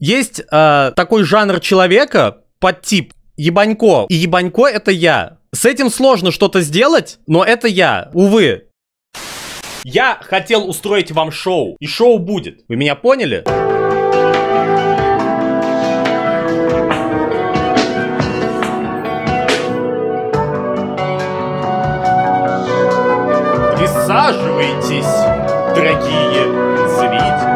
Есть такой жанр человека, подтип ебанько. И ебанько это я. С этим сложно что-то сделать, но это я. Увы. Я хотел устроить вам шоу. И шоу будет. Вы меня поняли? Присаживайтесь, дорогие зрители.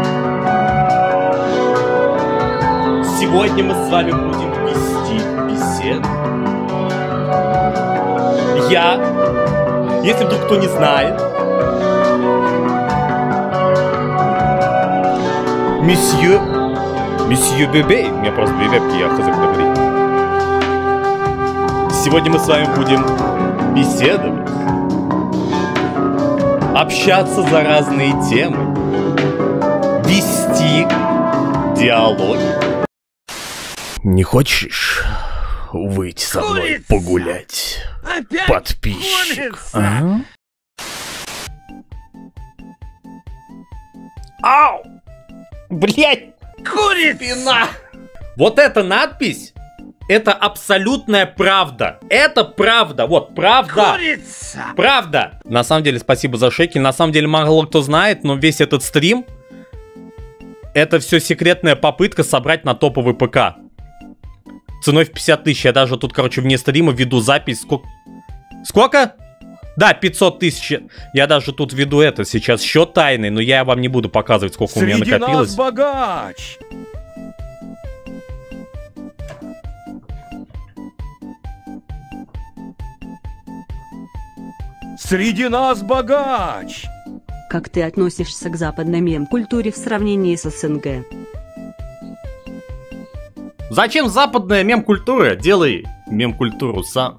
Сегодня мы с вами будем вести беседу. Я, если вдруг кто не знает, месье Бебе, у меня просто Бебе, я хз куда говорить. Сегодня мы с вами будем беседовать, общаться за разные темы, вести диалоги. Не хочешь выйти со мной погулять, подписчик? А? Ау! Блять! Курица! Вот эта надпись, это абсолютная правда. Это правда. Вот, правда. Курица! Правда. На самом деле, спасибо за шекель. На самом деле, мало кто знает, но весь этот стрим, это все секретная попытка собрать на топовый ПК. Ценой в 50 тысяч. Я даже тут, короче, вне стрима веду запись. Сколько? Да, 500 тысяч. Я даже тут веду это сейчас счет тайный, но я вам не буду показывать, сколько у меня накопилось. Среди нас богач! Среди нас богач! Как ты относишься к западной мем-культуре в сравнении с СНГ? Зачем западная мем-культура? Делай мем-культуру сам.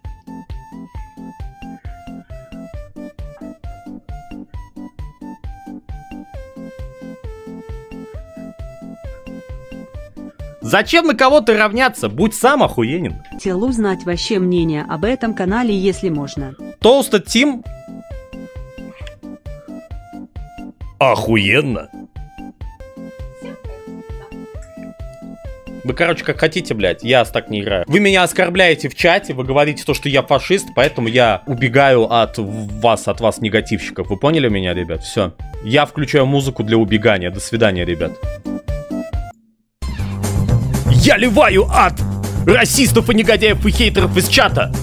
Зачем на кого-то равняться? Будь сам охуенен. Хотел узнать вообще мнение об этом канале, если можно. Toasted Team. Охуенно. Вы, короче, как хотите, блядь, я так не играю. Вы меня оскорбляете в чате, вы говорите то, что я фашист, поэтому я убегаю от вас негативщиков. Вы поняли меня, ребят? Все. Я включаю музыку для убегания. До свидания, ребят. Я ливаю ад расистов и негодяев и хейтеров из чата.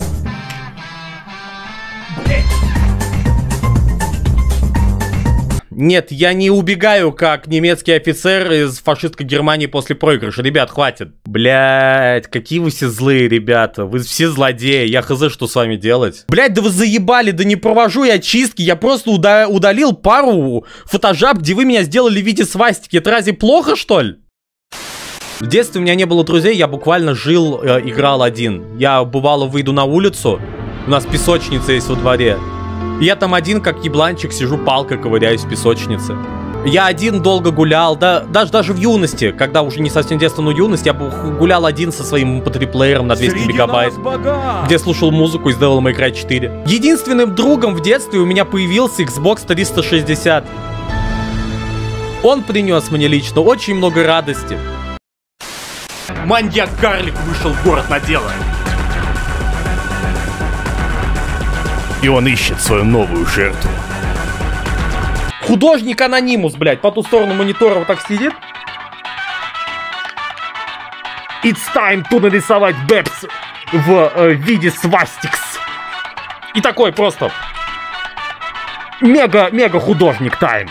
Нет, я не убегаю, как немецкий офицер из фашистской Германии после проигрыша. Ребят, хватит. Блять, какие вы все злые, ребята. Вы все злодеи. Я хз, что с вами делать. Блять, да вы заебали, да не провожу я чистки. Я просто удалил пару фотожаб, где вы меня сделали в виде свастики. Это разве плохо, что ли? В детстве у меня не было друзей, я буквально жил, играл один. Я бывало выйду на улицу, у нас песочница есть во дворе. И я там один, как ебланчик, сижу, палкой ковыряюсь в песочнице. Я один долго гулял, да, даже в юности, когда уже не совсем детство, но юность, я гулял один со своим MP3-плеером на 200 мегабайт, где слушал музыку из Devil May Cry 4. Единственным другом в детстве у меня появился Xbox 360. Он принес мне лично очень много радости. Маньяк-карлик вышел в город на дело. И он ищет свою новую жертву. Художник Анонимус, блядь, по ту сторону монитора вот так сидит. It's time to нарисовать Бэпс в виде свастикс. И такой просто мега художник тайм.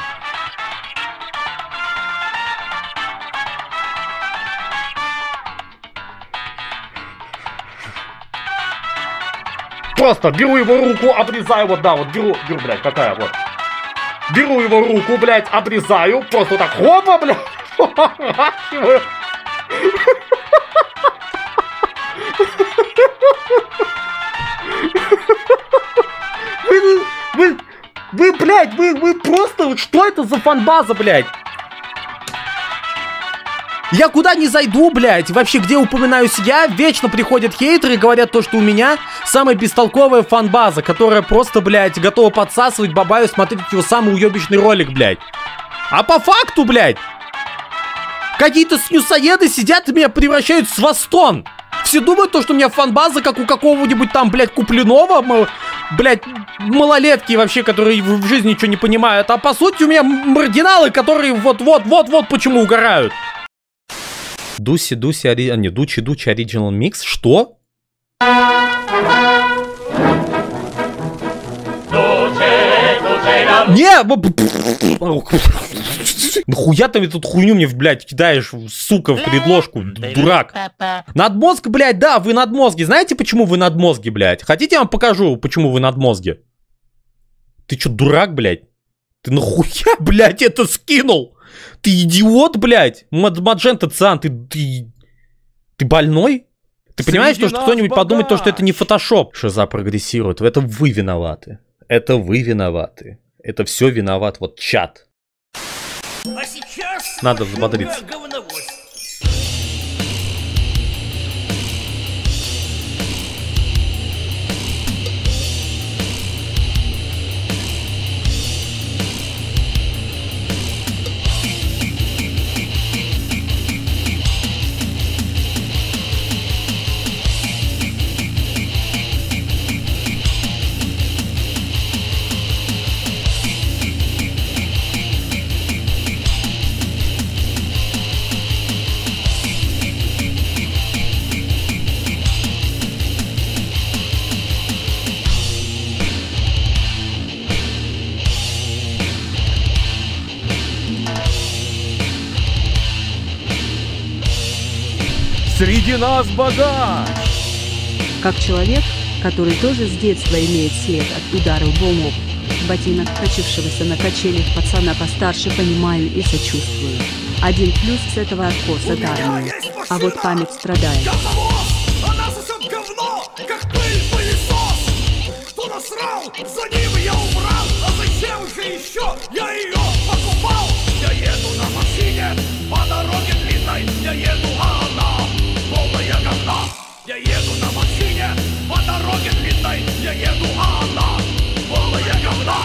Просто беру его руку, обрезаю, вот, да, вот, беру, блядь, какая, вот. Беру его руку, блядь, обрезаю, просто вот так, хопа, блядь. Вы, блядь, вы просто, что это за фанбаза, блядь? Я куда не зайду, блядь, вообще где упоминаюсь я, вечно приходят хейтеры и говорят то, что у меня самая бестолковая фанбаза, которая просто, блядь, готова подсасывать бабаю, смотреть его самый уебищный ролик, блядь. А по факту, блядь, Какие-то снюсоеды сидят и меня превращают в свастон. Все думают, что у меня фан-база, как у какого-нибудь там, блядь, Куплинова, блядь, малолетки вообще, которые в жизни ничего не понимают. А по сути у меня маргиналы, которые вот почему угорают. Дучи Original Mix? Что? Не! Нахуя ты тут хуйню мне, блядь, кидаешь, сука, в предложку, дурак? Надмозг, блядь, да, вы надмозги. Знаете, почему вы надмозги, блядь? Хотите, я вам покажу, почему вы надмозги? Ты чё, дурак, блядь? Ты нахуя, блядь, это скинул? Ты идиот, блядь? Маджента Циан, ты больной? Ты понимаешь, что кто-нибудь подумает, что это не фотошоп? Шиза прогрессирует, это вы виноваты. Это вы виноваты. Это все виноват вот чат. А сейчас надо взбодриться. Среди нас богач! Как человек, который тоже с детства имеет след от ударов бомбов, ботинок качившегося на качелях пацана постарше, понимаю и сочувствую. Один плюс с этого откоса дармию, а вот память страдает. Она сосет говно, как пыль-пылесос. Кто насрал, за ним я убрал. А зачем же еще я ее покупал? Я еду на машине по дороге длинной. Я еду, а она полная говна. Я еду на машине по дороге длинной. Я еду, а она полная говна.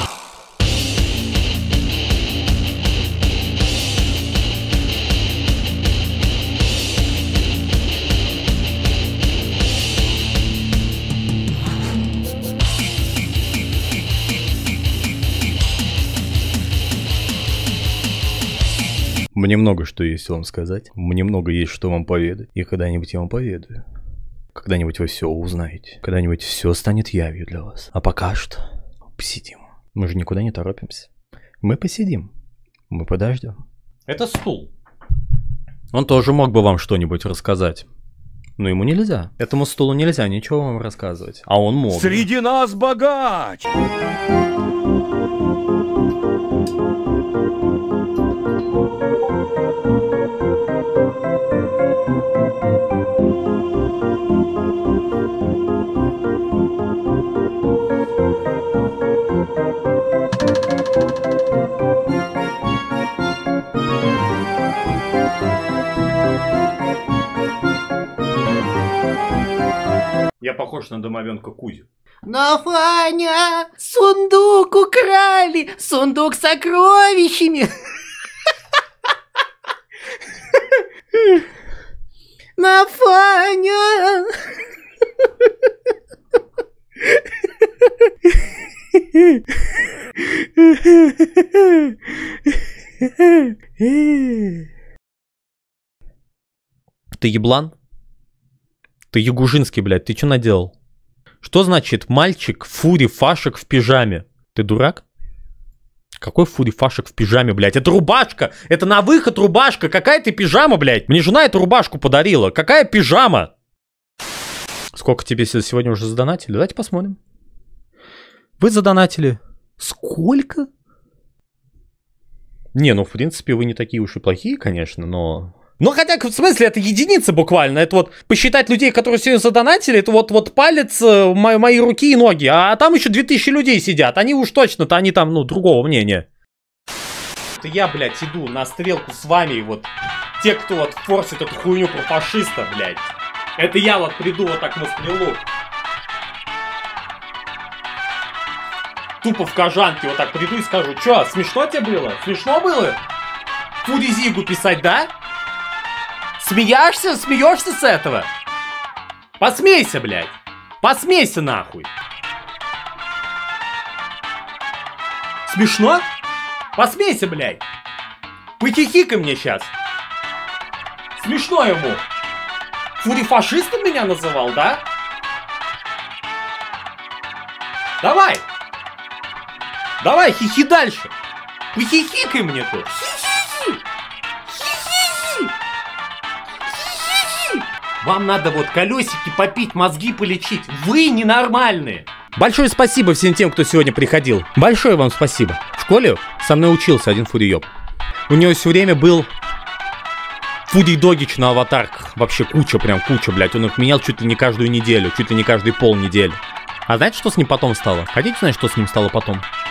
Мне много что есть вам сказать. Мне много есть что вам поведать. И когда-нибудь я вам поведаю. Когда-нибудь вы все узнаете. Когда-нибудь все станет явью для вас. А пока что посидим. Мы же никуда не торопимся. Мы посидим. Мы подождем. Это стул. Он тоже мог бы вам что-нибудь рассказать. Но ему нельзя. Этому стулу нельзя ничего вам рассказывать. А он мог. Среди нас богач! Я похож на домовенка Кузю. Но, Фаня, сундук украли, сундук с сокровищами. На, Фаня. Ты еблан? Ты Ягужинский, блядь, ты что наделал? Что значит мальчик фури-фашек в пижаме? Ты дурак? Какой фури-фашек в пижаме, блядь? Это рубашка! Это на выход рубашка! Какая ты пижама, блядь? Мне жена эту рубашку подарила. Какая пижама? Сколько тебе сегодня уже задонатили? Давайте посмотрим. Вы задонатили. Сколько? Не, ну в принципе вы не такие уж и плохие, конечно, но... Ну, хотя, в смысле, это единицы буквально. Это вот посчитать людей, которые сегодня задонатили, это вот палец мои руки и ноги. А там еще 2000 людей сидят. Они уж точно-то, они там, ну, другого мнения. Это я, блядь, иду на стрелку с вами, вот, те, кто вот форсит эту хуйню про фашиста, блядь. Это я вот приду вот так на стрелу. Тупо в кожанке вот так приду и скажу, чё, смешно тебе было? Смешно было? Фуризигу писать, да? Смеешься? Смеешься с этого? Посмейся, блядь. Посмейся нахуй. Смешно? Посмейся, блядь. Похихикай мне сейчас. Смешно ему. Фури фашистом меня называл, да? Давай. Давай, хихи дальше. Похихикай мне тут. Вам надо вот колесики попить, мозги полечить. Вы ненормальные. Большое спасибо всем тем, кто сегодня приходил. Большое вам спасибо. В школе со мной учился один фуриёб. У него все время был Фури Догич на аватарках. Вообще куча, прям куча, блядь. Он их менял чуть ли не каждую неделю, чуть ли не каждые полнедели. А знаете, что с ним потом стало? Хотите знать, что с ним стало потом?